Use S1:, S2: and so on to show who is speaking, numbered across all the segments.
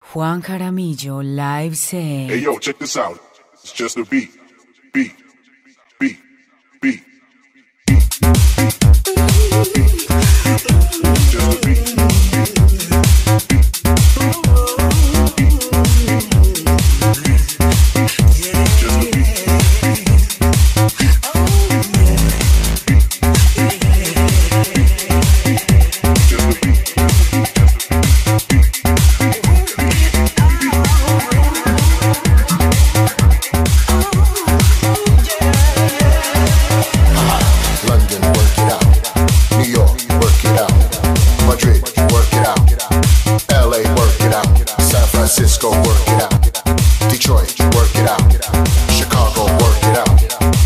S1: Juan Jaramillo live set.
S2: Hey yo, check this out. It's just a beat. Beat. Beat. Beat. Just a beat.
S3: Francisco, work it out. Detroit, work it out. Chicago, work it out.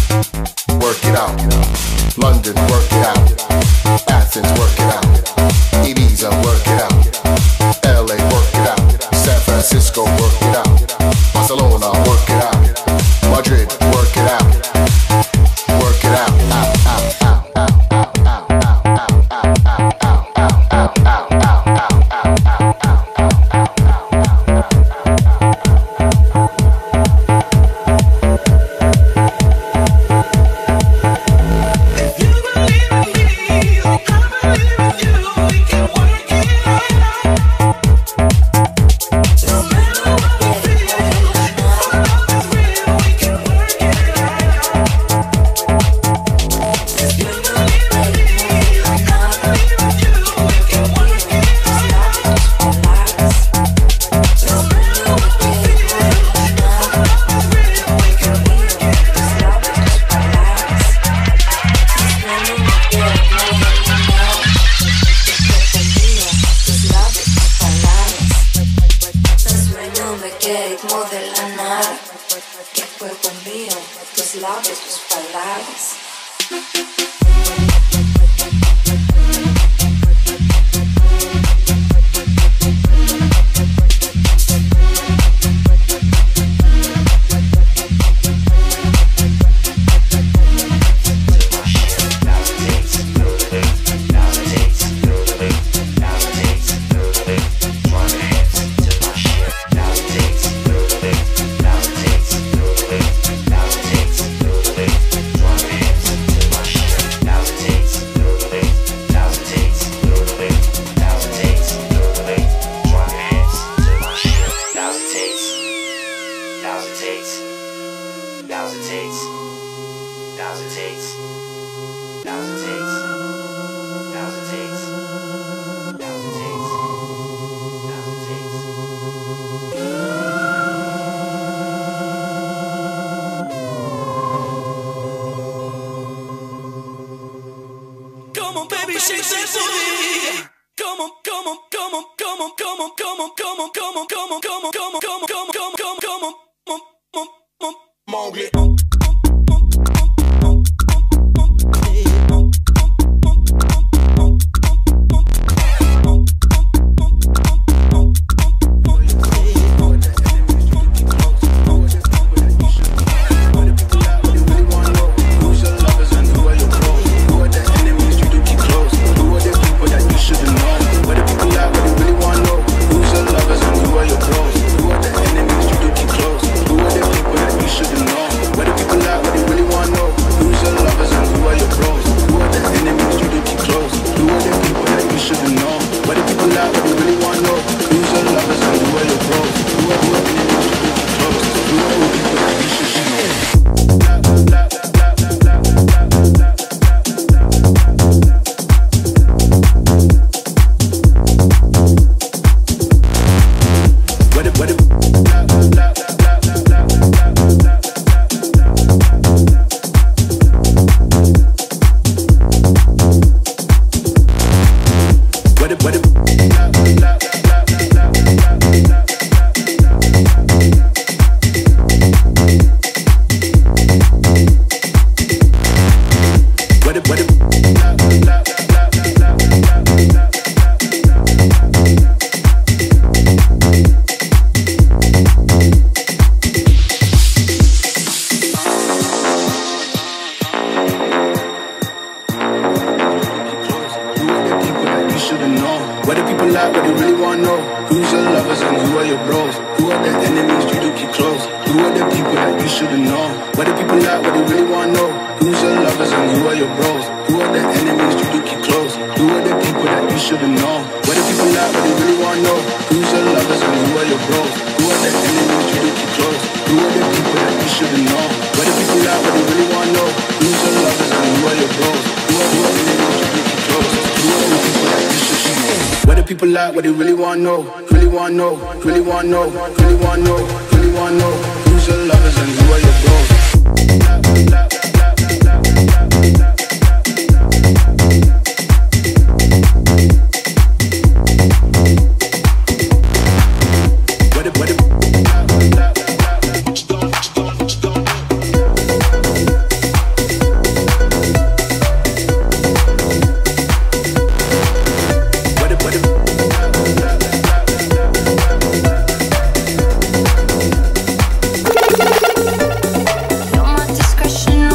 S3: Work it out. London, work it out. Athens, work it out. Ibiza, work it out. LA, work it out. San Francisco, work it out. Barcelona, work it out. Madrid, work it out. Work it out.
S4: Where the Who's your lovers and who are your bros? Who are the enemies you do keep close? Who are the people that you shouldn't know? What do people like, what they really want to know? Who's your lovers and who are your bros? Who are the enemies you do keep close? Who are the people that you shouldn't know? What do people like, what they really want to know? Who's your lovers and who are your bros? Who are the enemies you do keep close? Who are the people that you shouldn't know? What do people like, what they really want to know? Who's your lovers and who are your bros? Who are the enemies you do keep close? Who are the people that you shouldn't know? What do people like, what they really want to know? Really want to know, really want to know, really want to know, really want to know. Who's your lovers and who are your bros?
S5: Discretion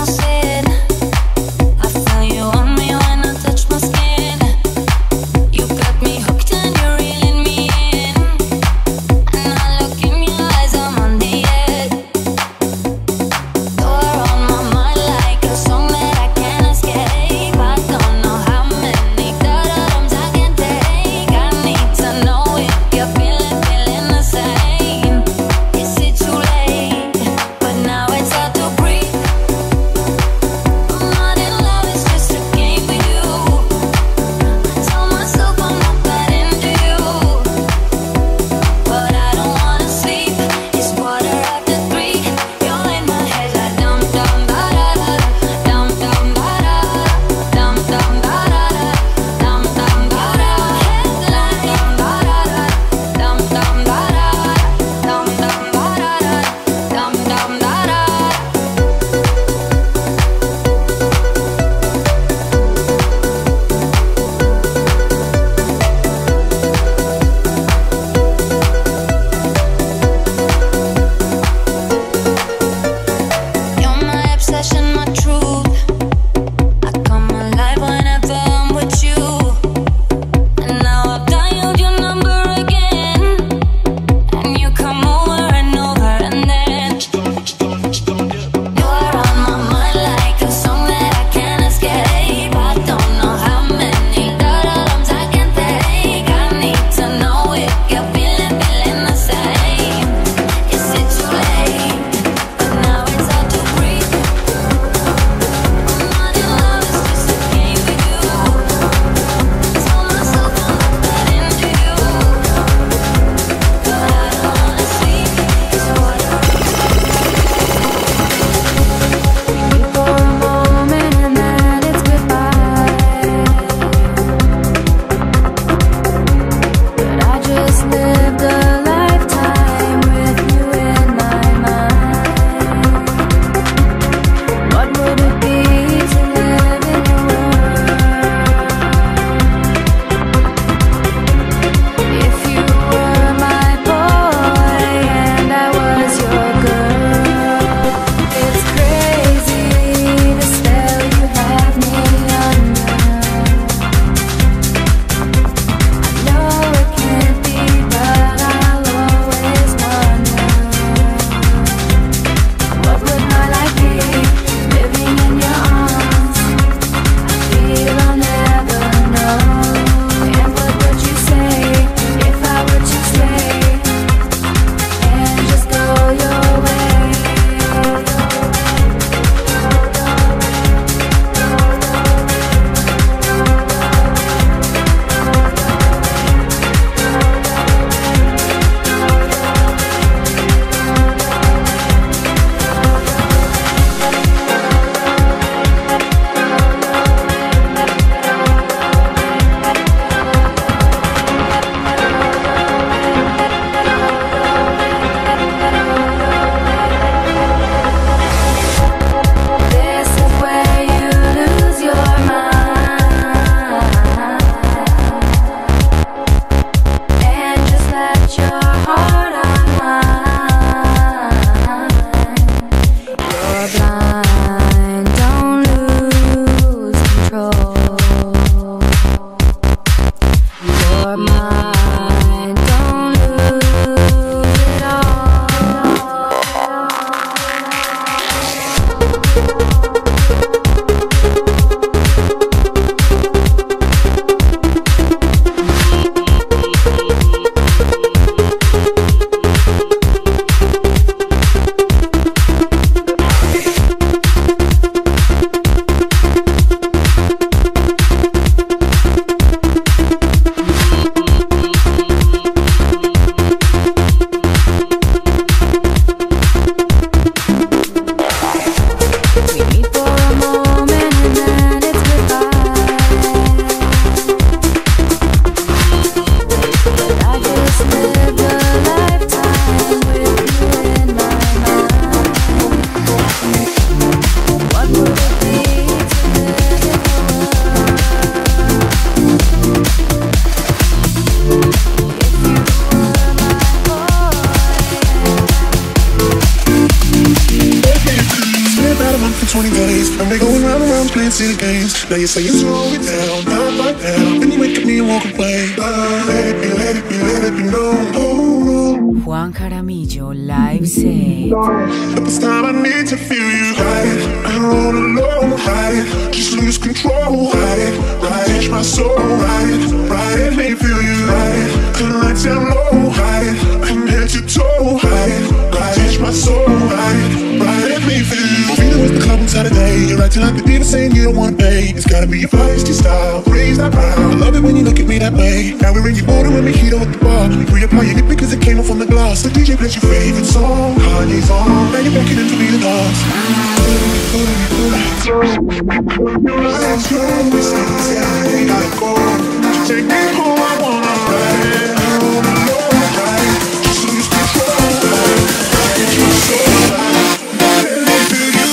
S2: 20 days. And they going round and round playing city games. Now you say you slow it down, not like that. Then you wake up me and walk away. Let it be, let it be, let it be known. Oh,
S1: Juan Jaramillo Live Set.
S2: but this time I need to feel you. Ride it, I don't wanna know. Ride it, just lose control. Ride it, touch my soul. Ride it, let me feel you. Ride it, till the lights down low. Ride it, I'm head to toe. Ride it, touch my soul. Ride it, let me feel you. Feeling with the club inside the day. You're acting like the diva saying you don't want pay. It's gotta be your feisty style, raise that brow. I love it when you look at me that way. Now we're in your border when we heat up the bar. We reapply your lip because it came off from the glass. The DJ plays your favorite song, Kanye's on. Now you're walking into me the dance. Take me home, I wanna ride. I wanna know, ride. Just lose control, ride. Get your soul, ride. Let me feel you.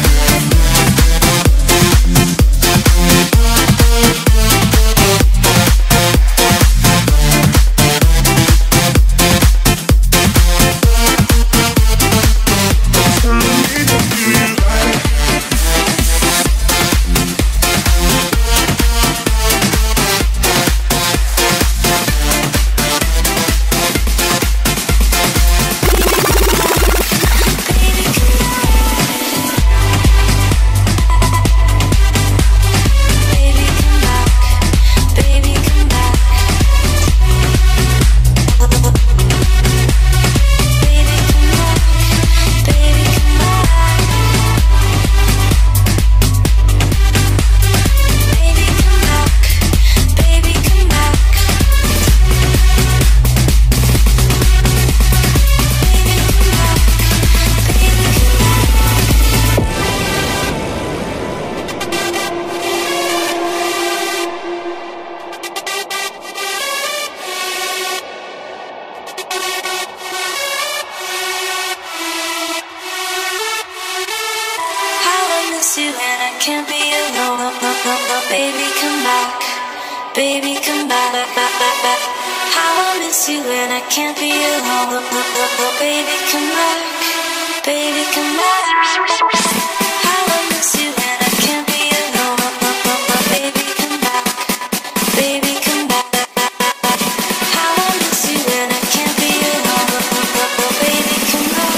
S5: Baby, come back. How I miss you and I can't be alone. Baby, come back. Baby, come back. How I miss you and I can't be alone. Baby, come back. Baby, come back. How I miss you and I can't be alone. Baby, come back.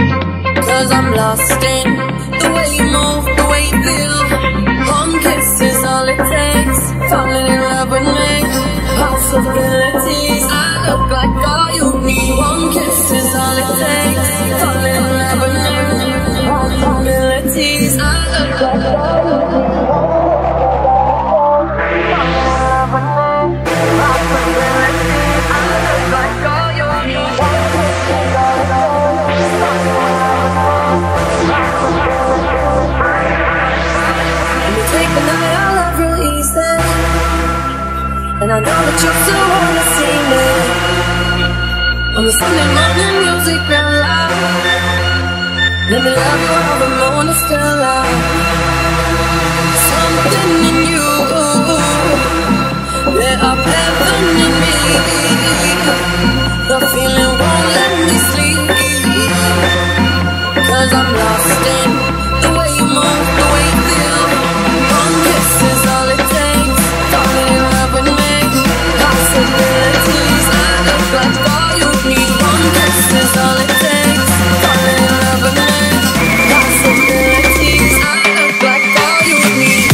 S6: I'm lost in the way you move, the way you feel. One kiss is possibilities. I look like all you need. One kiss is all it takes. Falling never possibilities. I look like all you need. And I know that you still wanna see me on the Sunday morning music real loud. Let me love you while the moon is still out. Something in you lit up heaven in me. The feeling won't let me sleep, 'cause I'm lost in the way you move, the way you feel. One kiss is all it takes. Falling in love with me. Possibilities, I look like all you need. One kiss is all it takes. Falling in love with me. Possibilities, I look like all you need.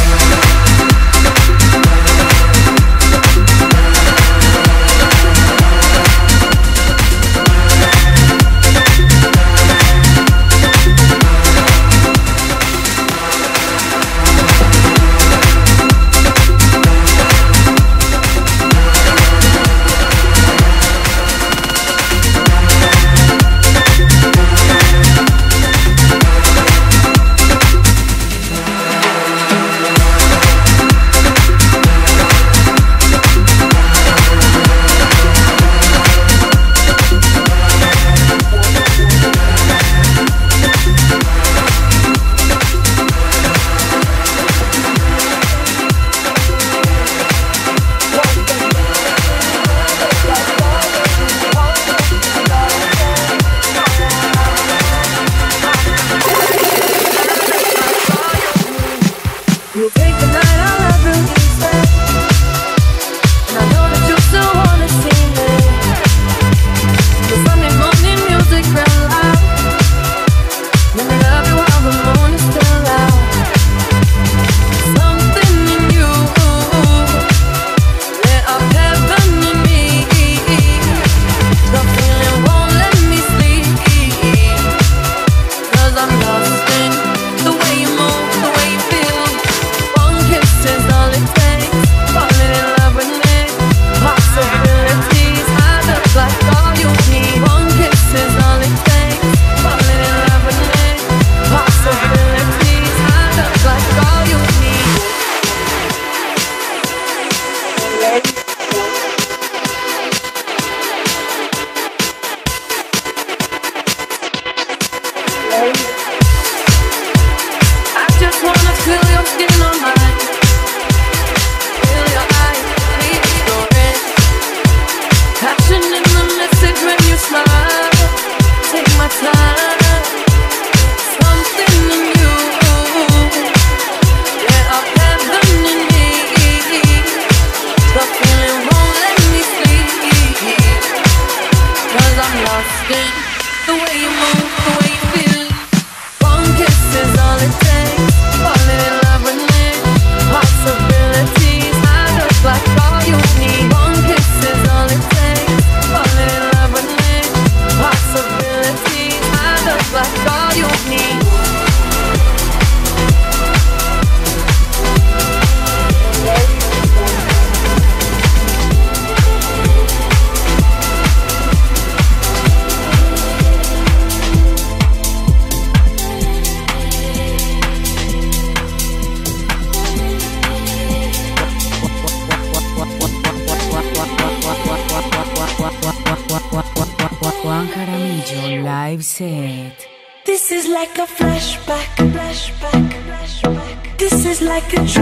S1: Juan Jaramillo live set.
S6: This is like a flashback, flashback, flashback. This is like a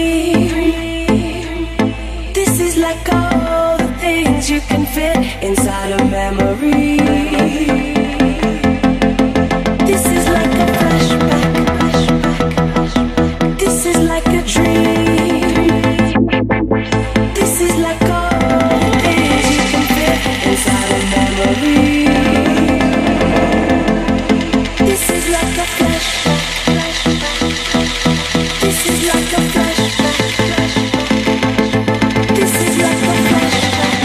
S6: dream. This is like all the things you can fit inside a memory. This is like a flashback, flashback, flashback. This is like a dream. This is like all the things you can fit inside a memory. This is like a flashback, flashback. This is like a flashback, flashback. This is like a flashback.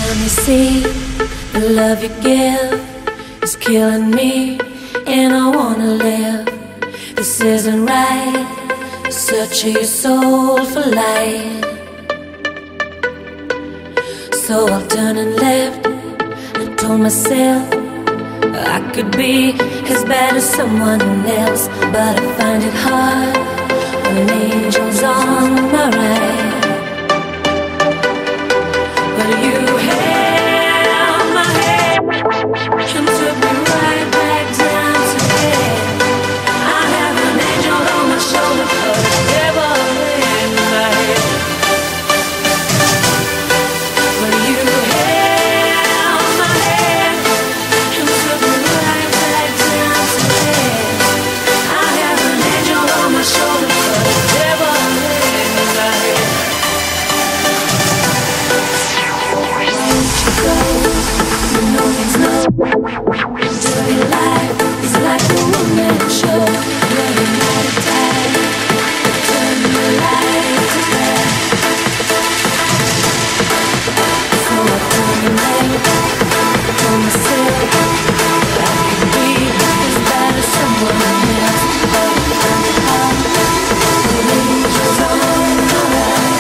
S6: Let me see the love you give is killing me, and I wanna live. This isn't right. Searching your soul for light. So I've turned and left. I told myself I could be as bad as someone else, but I find it hard when an angel's on my right. But you held my hand and took me right back down to bed. I have an angel on my shoulder, but a devil in my head. But you held my hand and took me right back down to bed. I have an angel on my shoulder, but a devil in my head. You know there's no dirty life. It's like a one-man show. Running out of time, turn the light to black. So I told me told myself I could be as bad as someone else, but I found it hard. The angels on my right.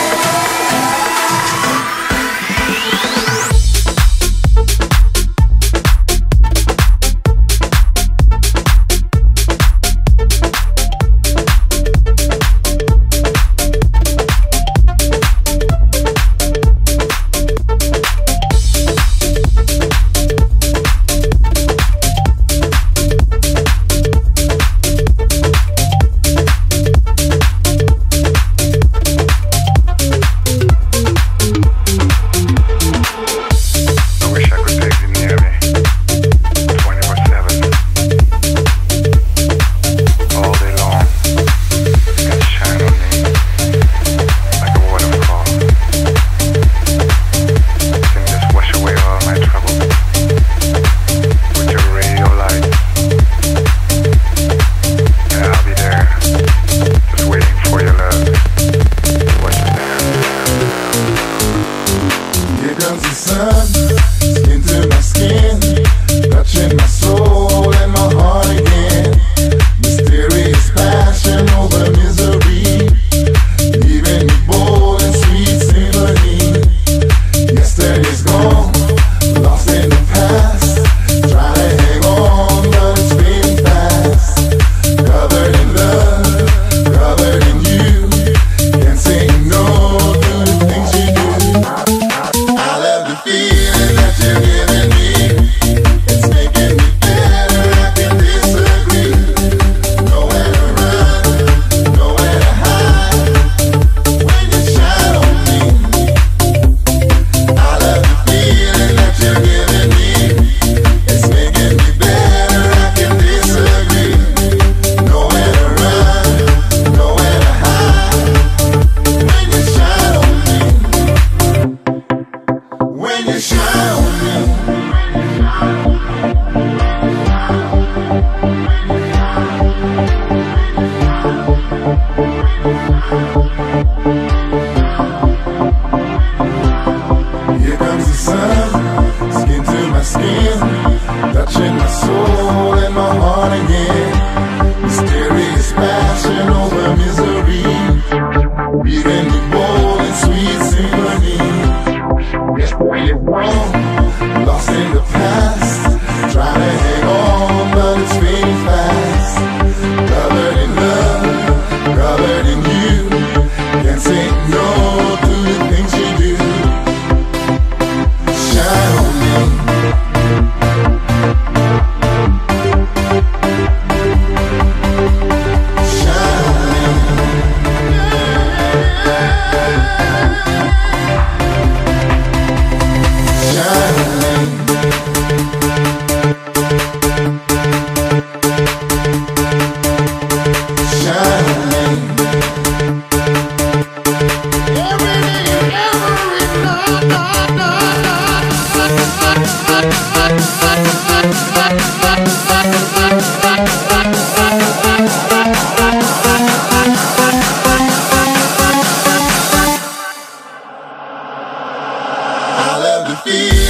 S3: I love the feeling.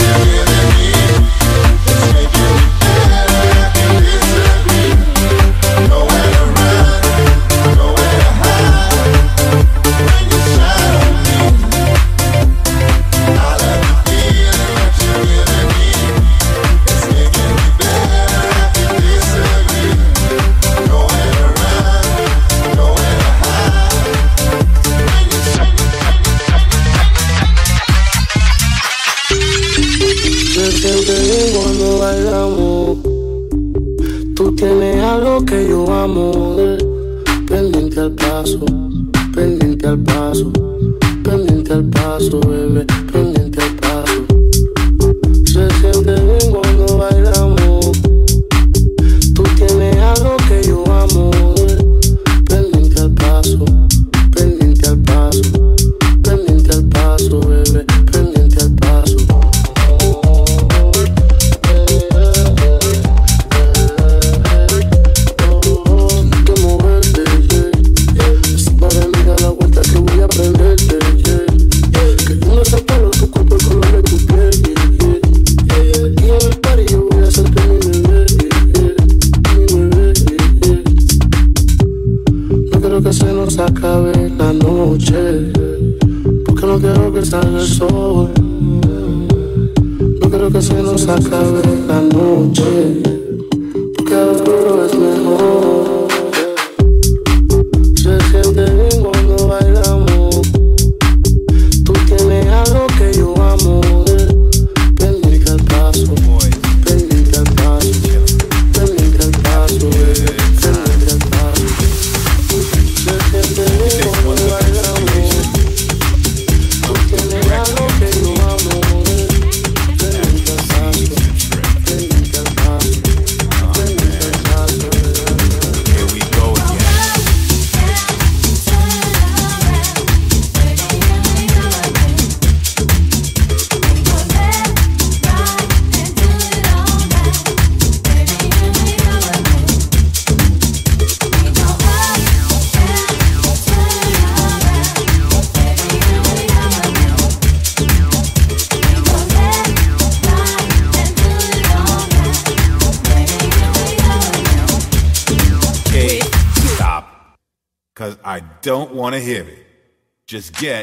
S7: Don't want to hear it. Just get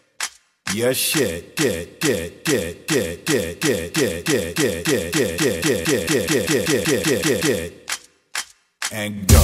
S7: your shit. And go.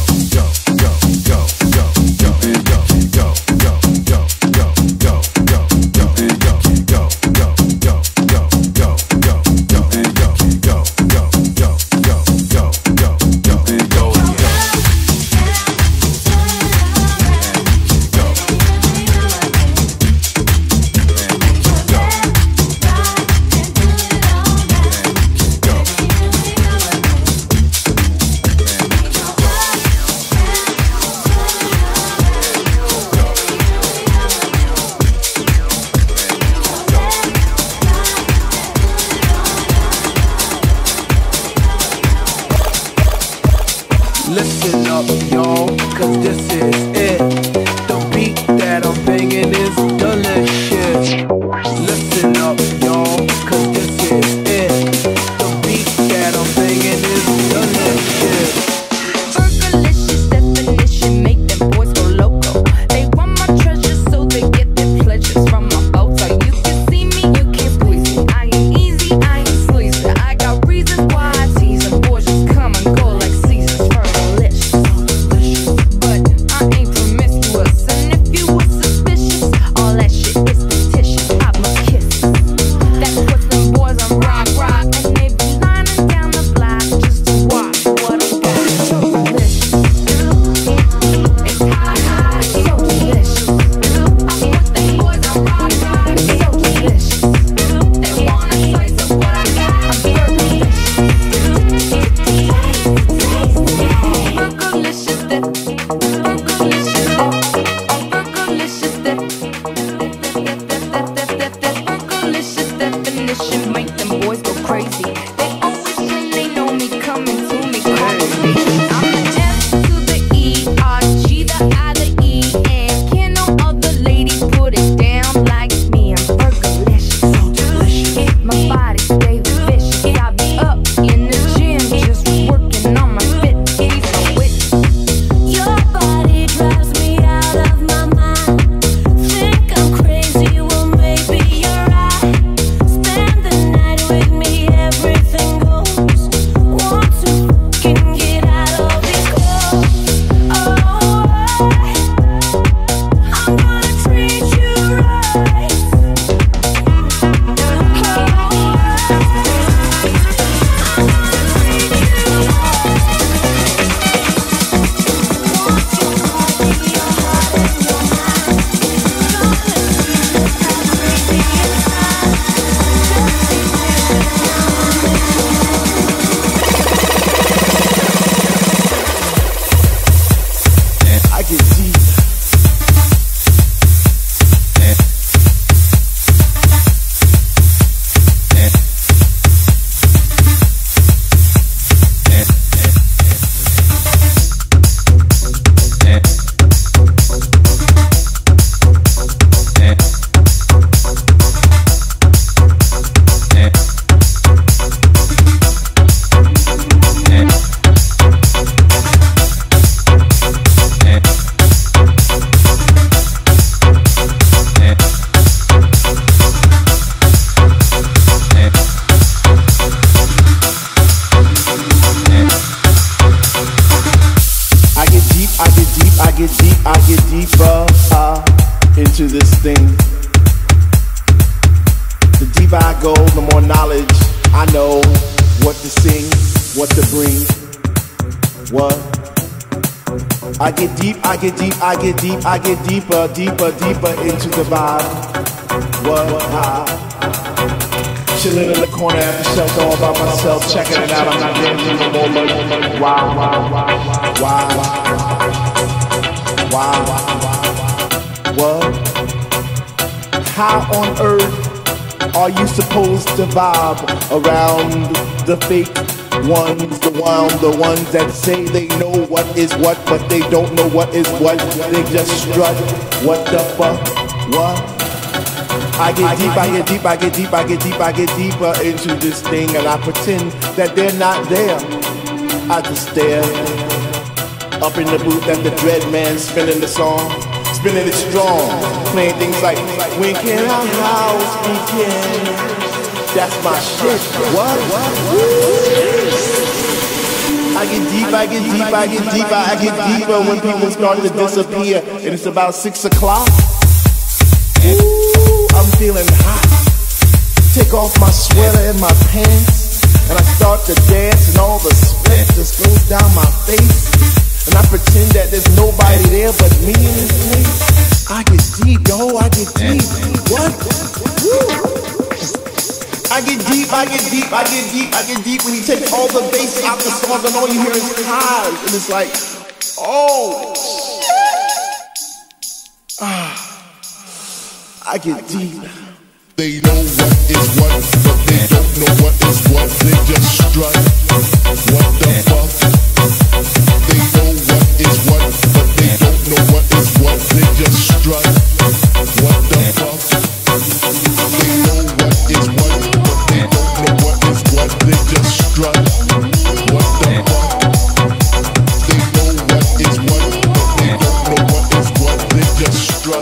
S8: Listen up, y'all, cause this is it. The beat that I'm banging is delicious. Listen up, y'all, cause this is it. The beat that I'm banging is delicious.
S6: Fergalicious definition, make them boys go loco. They want my treasures, so they get their pleasures from my photo. You can see me, you can't please me. I ain't easy, I ain't sleazy. I got reasons why I tease them. Boys just come and go like seasons. Fergalicious, but I ain't
S9: go, the more knowledge I know. What to sing, what to bring. What? I get deep, I get deep, I get deep, I get deeper, deeper, deeper into the vibe. What? Chilling in the corner at the shelter all by myself, checking it out. I'm not dancing no more, but wow, what? How on earth are you supposed to vibe around the fake ones, the ones that say they know what is what, but they don't know what is what? They just strut. What the fuck? What? I get deep, I get deep, I get deep, I get deep, I get deeper into this thing, and I pretend that they're not there. I just stare up in the booth at the dread man spinning the song, spinning it strong, playing things like when can our house begin? That's my shit. What? I get deep, I get deep, I get deeper, I get deeper when people start to disappear, and it's about 6 o'clock. I'm feeling hot. Take off my sweater and my pants, and I start to dance, and all the sweat just goes down my face, and I pretend that there's nobody there but me in this place. I get deep, yo, I get deep. What? Woo. I get deep, I get deep, I get deep, I get deep when he takes all the bass out the song, and all you hear is highs, and it's like, oh, I get deep.
S2: They know what is what, but they don't know what is what. They just strut. What the fuck? They know what is what, but they don't know what is what. They just strut. What the fuck? They know what is what, but they don't know what is what. They just strut. What the fuck? They know what is what, but they don't know what is what. They just strut.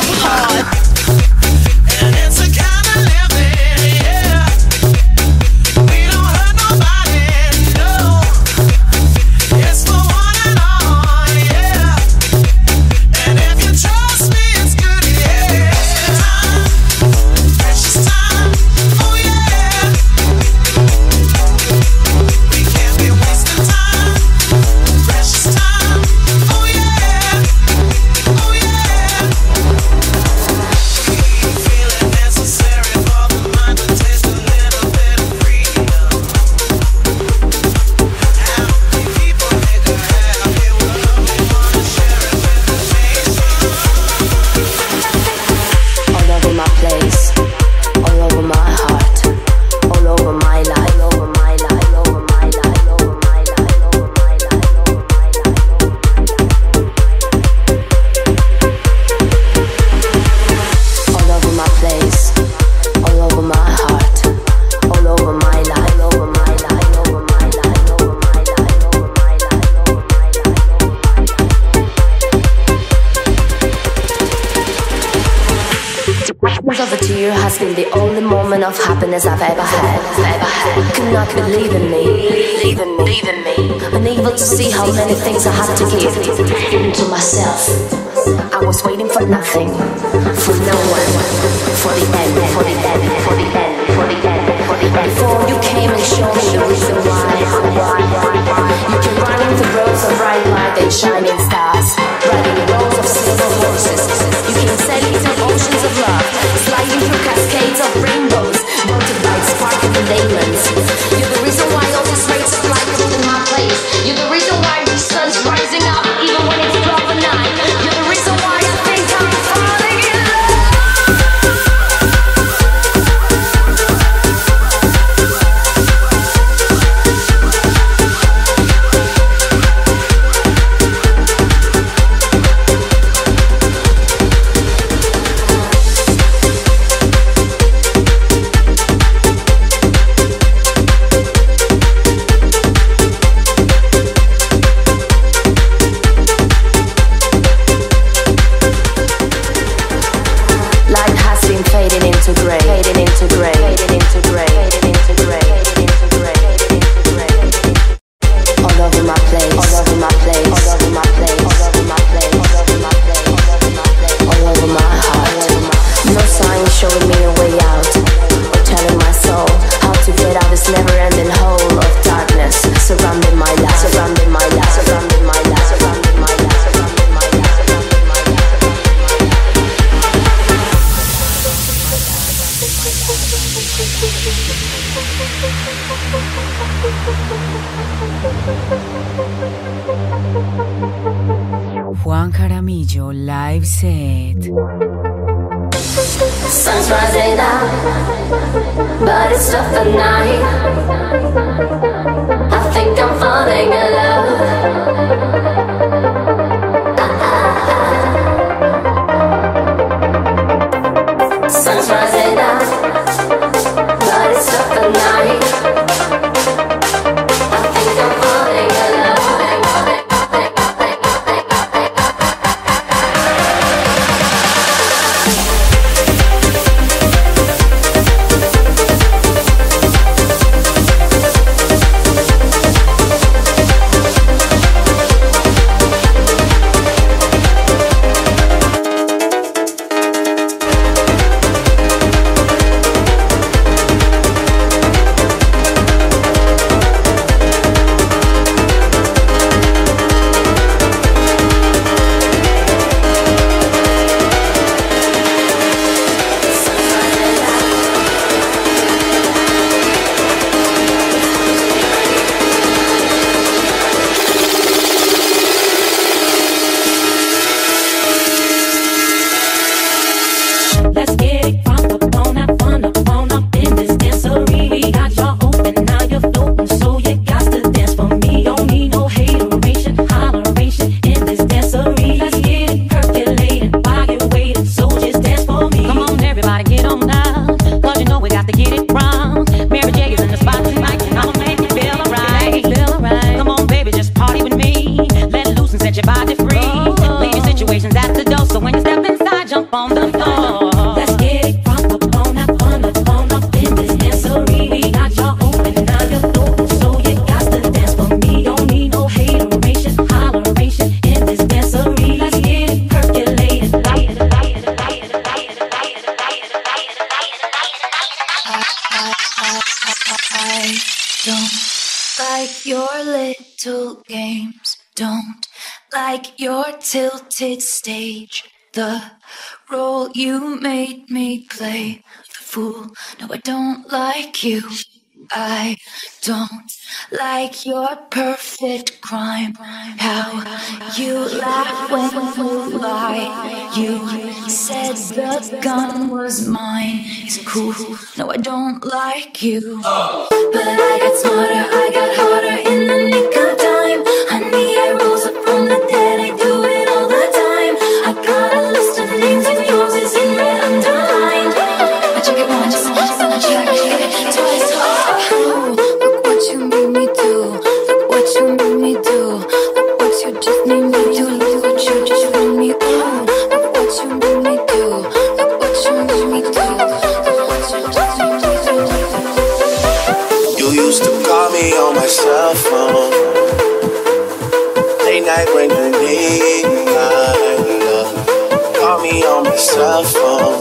S10: Of happiness I've ever had. Could not believe in me, unable to see how many things I had to give to myself. I was waiting for nothing, for no one, for the end, for the end, for the end, for the end, for the end. Before you came and showed me the reason why you can run the roads of bright light and shining stars, riding roads of silver horses. You can sail through oceans of love, sliding through cascades of rainbows, motorbikes, sparkling diamonds. You're the reason why all these rays of light come to my place. You're the reason why the sun's rising up even when it's 12 at night. You're the reason why I think I'm falling in
S1: Juan Jaramillo live set.
S10: Sun's rising up, but it's tough at night. I think I'm falling in love. Sun's rising up, but it's tough at night. I think I'm falling in love.
S6: on the floor. Let's get it from the bone up on the bone up in this dancery. We got y'all open, now you're open, so you got to dance for me. Don't need no hateration, holleration in this dancery. Let's get it percolated, light it, light it, light it, light it, light it, light it, light it, light it, light it, light it. I don't like your little games. Don't like your tilted stage. The role you made me play, the fool. No, I don't like you. I don't like your perfect crime. How you laugh when you lie. You said the gun was mine. It's cool. No, I don't like you. But I got smarter, I got harder in the nick of time. Honey, I rose up from the dead. I do it all the time. I got a list of names and yours is in red underlined. I check it once, then I check it twice. Oh, look what you made me do. Look what you made me do. Look what you just made me do. Look what you just made me do. Look what you made me do. Look what you made me do. Look what you just made me do.
S11: You used to call me on my cell phone. Late night when you need my love. Call me on my cell phone.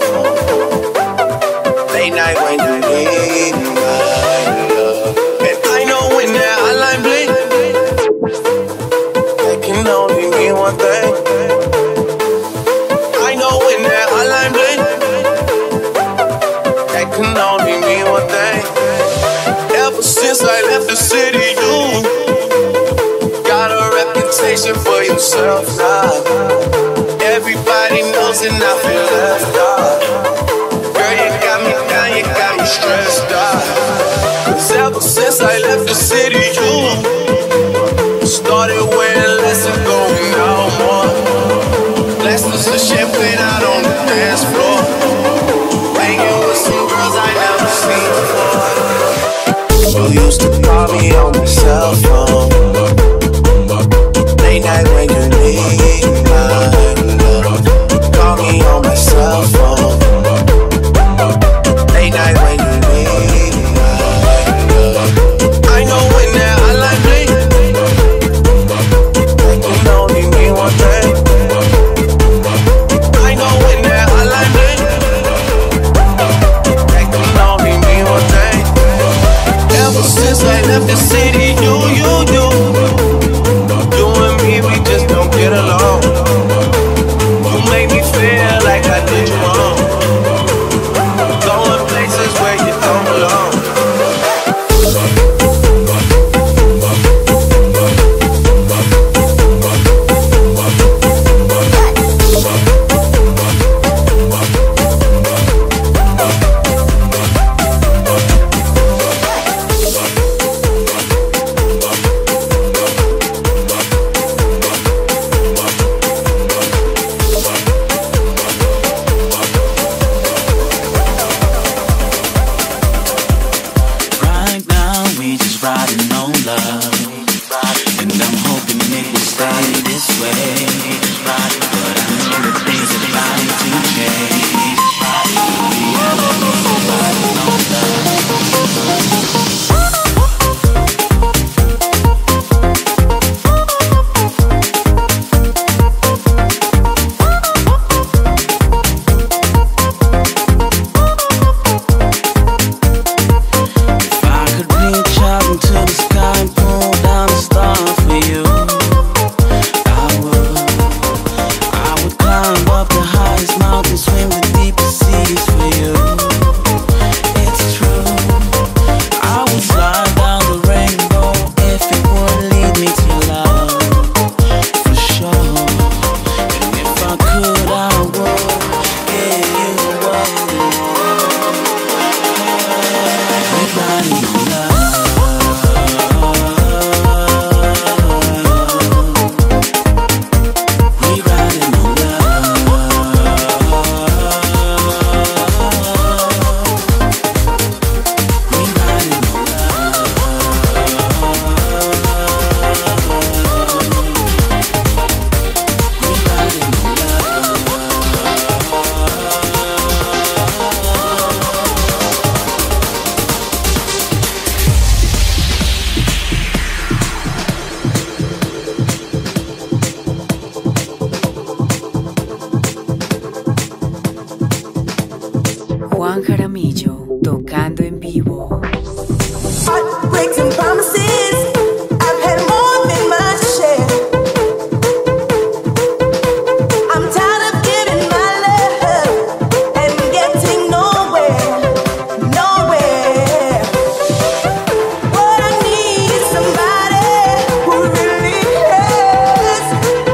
S11: Late night when you need my love. And I know when that hotline blink, that can only mean one thing. I know when that hotline blink, that can only mean one thing. Ever since I left the city, you got a reputation for yourself now. Everybody knows and I feel left out. Girl, you got me down, you got me stressed out. 'Cause ever since I left the city, you started wearing less and going out more. Glasses of champagne out on the dance floor. Hanging with some girls I never seen before. You used to call me on my cell phone. Late night when you need my love. Call me on my cell phone. Late night when you need my love. I know when that hotline blink, that can only mean one thing. I know when that hotline blink, that can only mean one thing. Ever since I left the city, you
S1: Juan Jaramillo, tocando en vivo.
S6: Heartbreaks and promises, I've had more than my share. I'm tired of giving my love and getting nowhere, nowhere. What I need is somebody who really cares.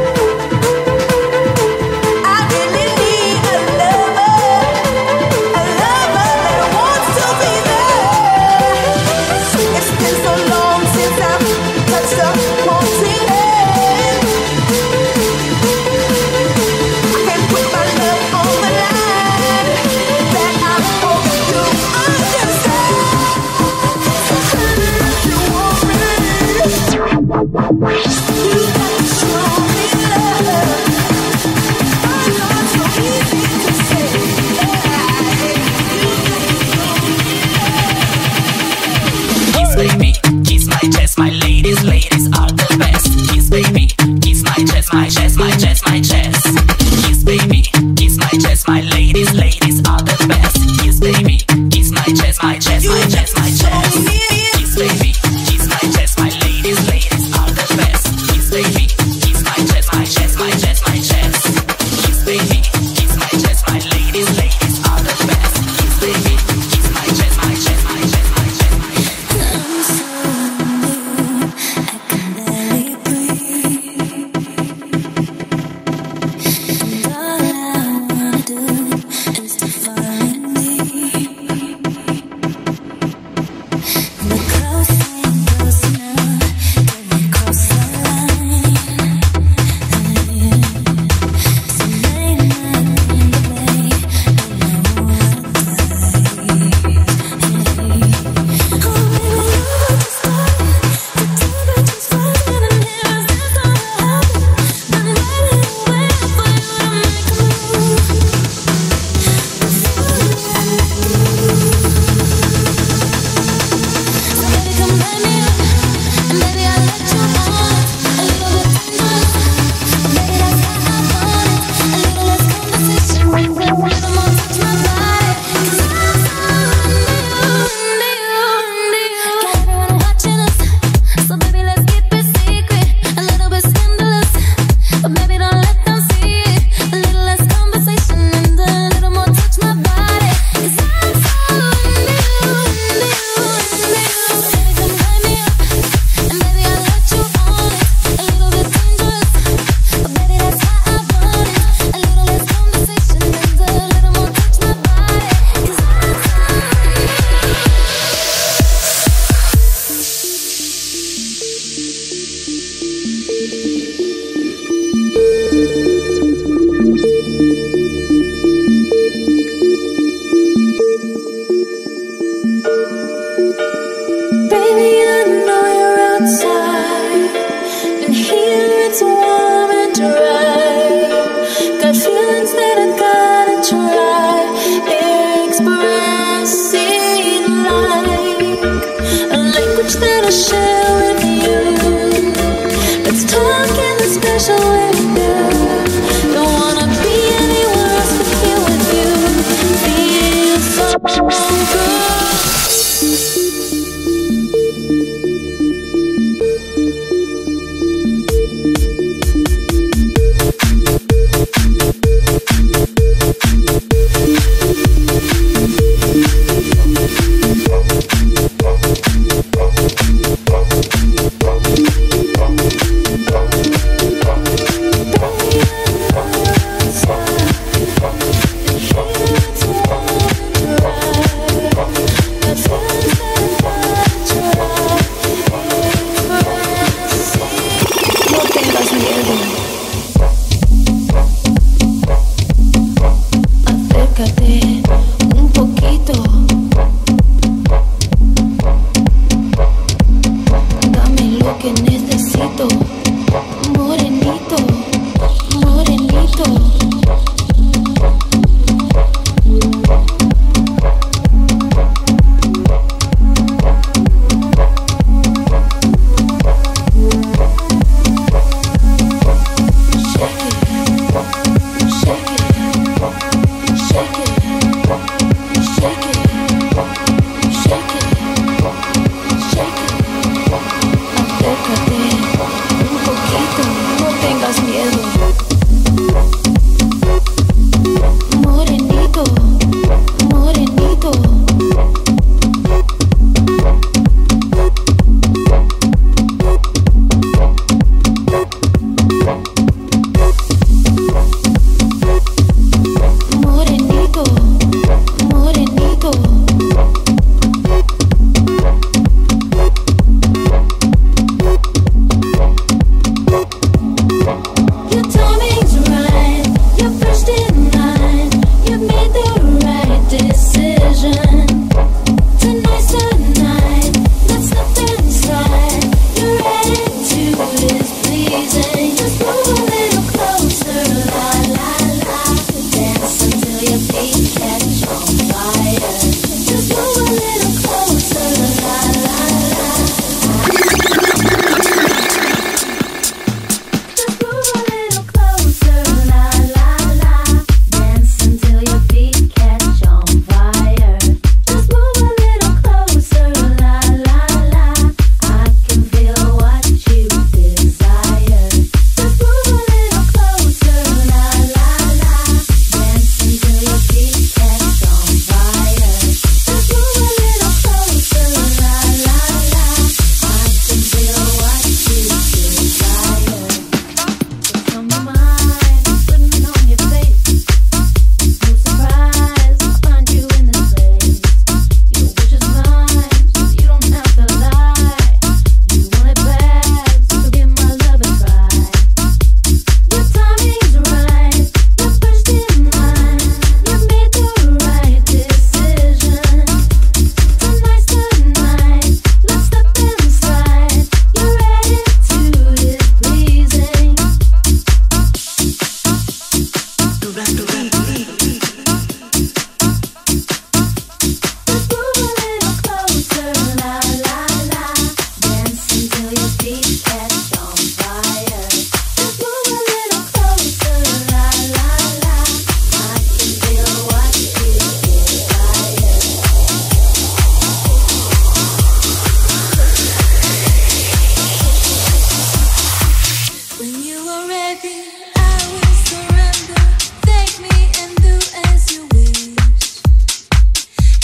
S6: I really need a lover that wants to be there. It's been so long since I've touched a wanting hand. I can't put my love on the line. That I hope you understand. You want me? You got to show me love. It's not so easy to say.
S12: Kiss baby, kiss my chest, my ladies, ladies are the best. Kiss baby, kiss my chest, my chest, my chest, my chest. Kiss baby, kiss my chest, my ladies, ladies are the best. Kiss baby, kiss my chest, my chest, my chest, my chest. Kiss baby, kiss my chest, my ladies, ladies are the best. Kiss baby, kiss my chest, my chest, my chest, my chest. Kiss baby, kiss my chest, my ladies, ladies are the best. Kiss baby, kiss my chest, my chest, my chest, my chest.
S5: I'm so new, I can barely breathe. And all I wanna do is to fall in deep. The closer you go now, get me cross the line. So late night in the bay, and I wanna die. Oh baby, you're the star. The temperature's rising and here's this gonna happen. I'm ready to wait for you to make a move. Before you So baby, come light me up, and baby I'll let you on it. A little bit dangerous, but baby that's how I want it. A little less conversation, a little more touch my body. 'Cause I'm so into you. Got everyone watching us, so baby let's keep it secret. A little bit scandalous, but baby don't let them see it. A little less conversation and a little more touch my body. 'Cause I'm so into you. Baby come light me up, and baby I'll let you on it. A little bit dangerous, but baby that's how I want it. A little less conversation and a little more touch my body. 'Cause I'm so Baby, I know you're outside, and here it's warm and dry. Got feelings that I gotta try, expressing like a language that I share with you. Let's talk in a special way. Don't wanna be anywhere else but here with you. Feels so good. No tengas miedo. Acércate un poquito. Dame lo que necesito. Morenito, morenito. Shake it, shake it, shake it.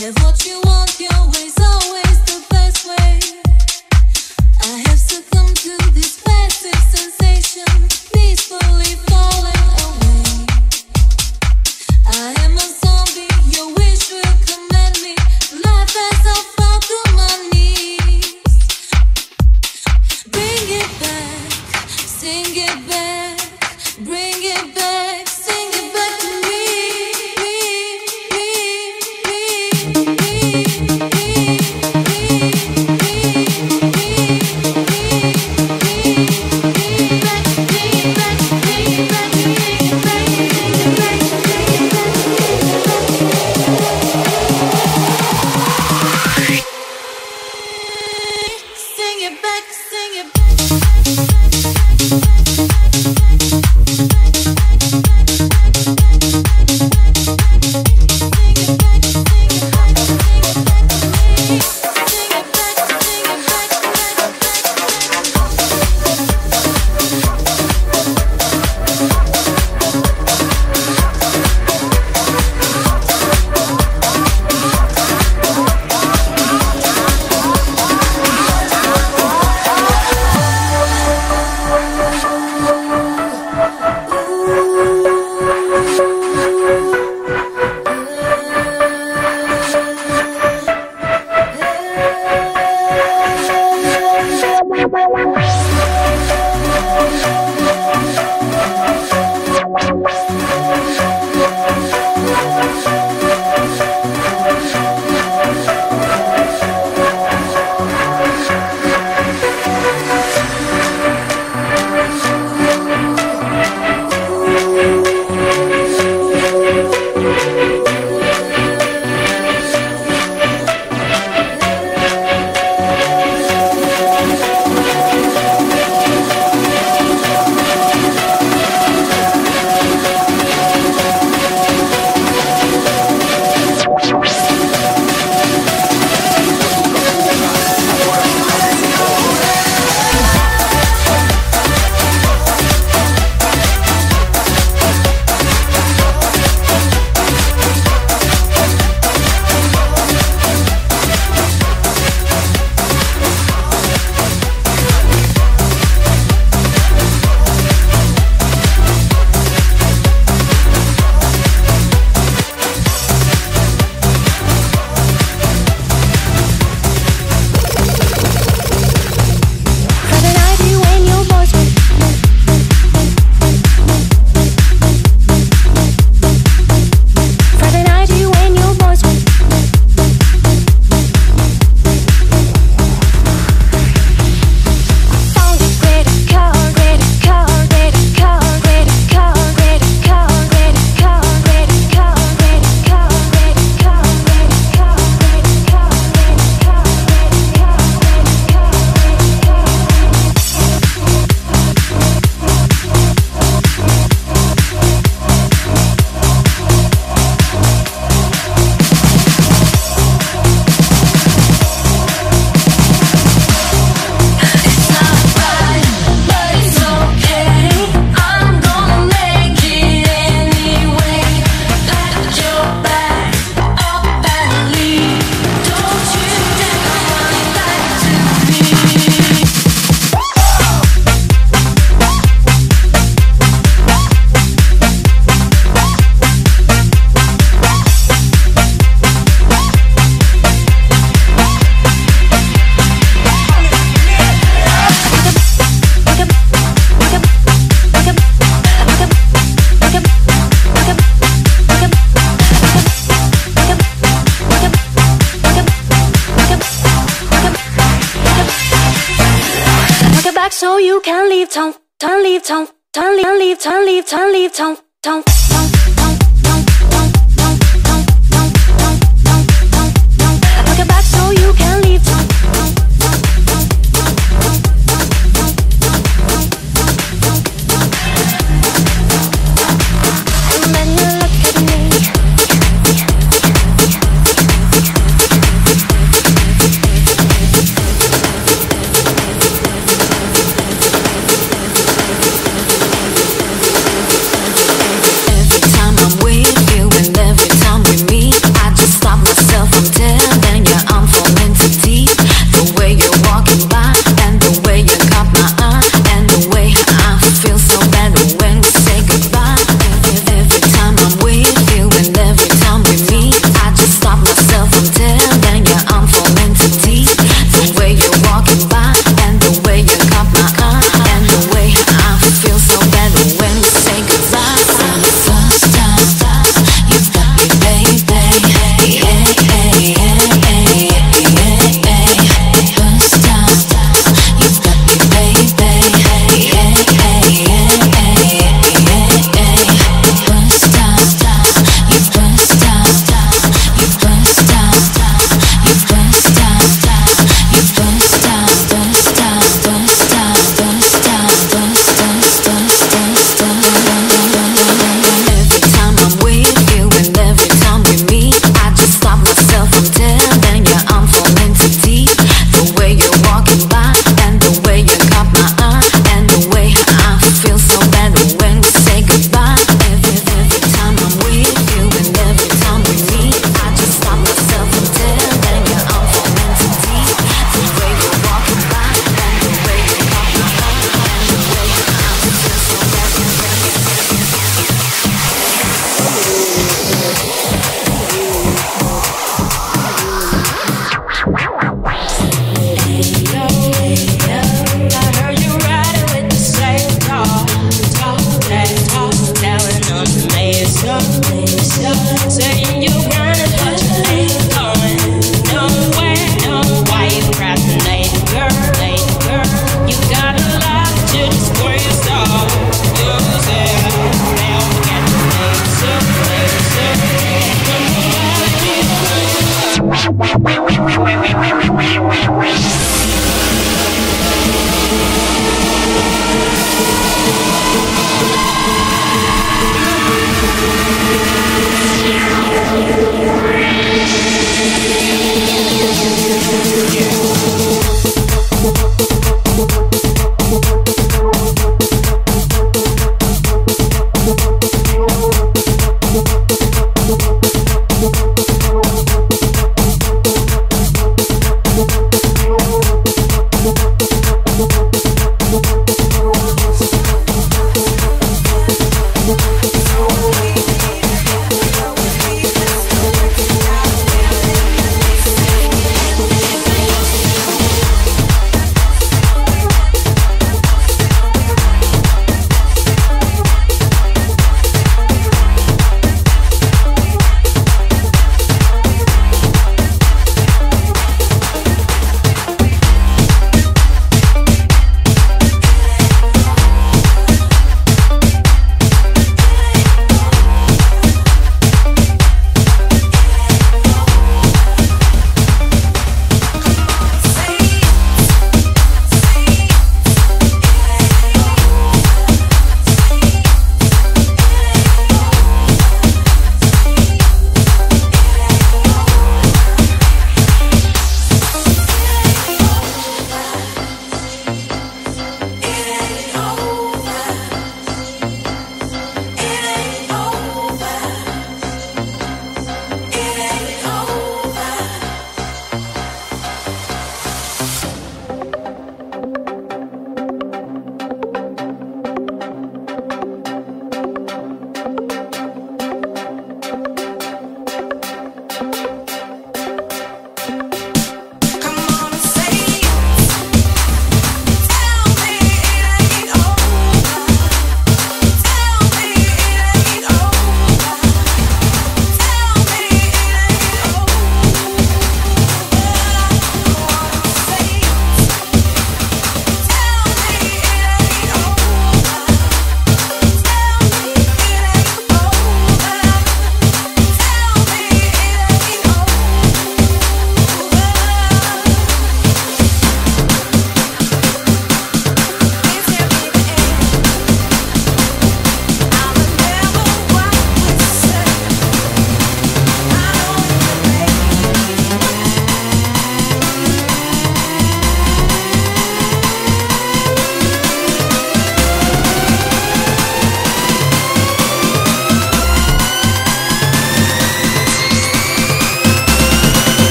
S10: so you can leave town, leave town, leave town, leave town, leave town, town. Pack it back so you can leave town. And then you look at me.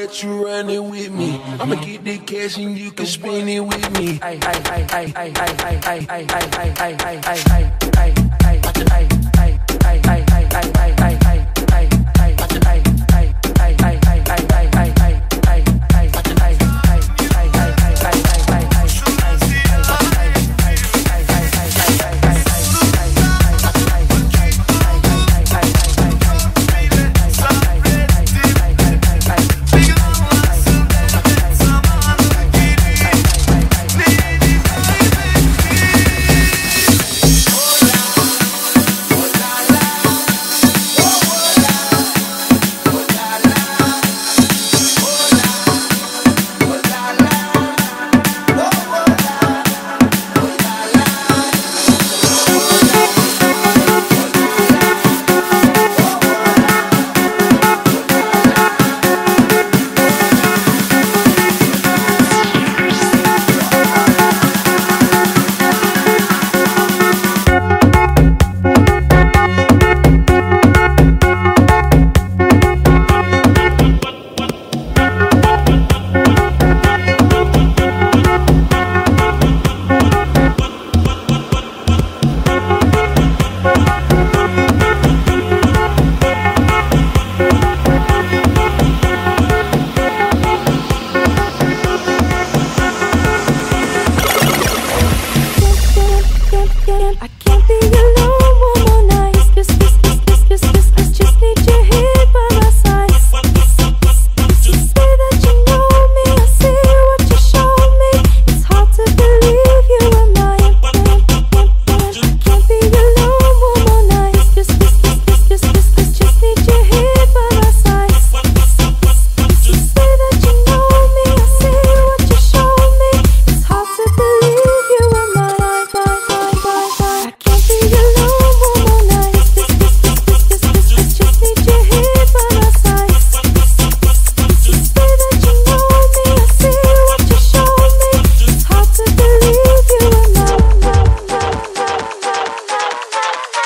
S8: let you run it with me. I'ma get the cash and you can spend it with me.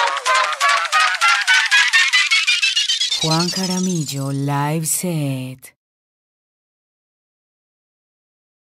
S1: Juan Jaramillo live set.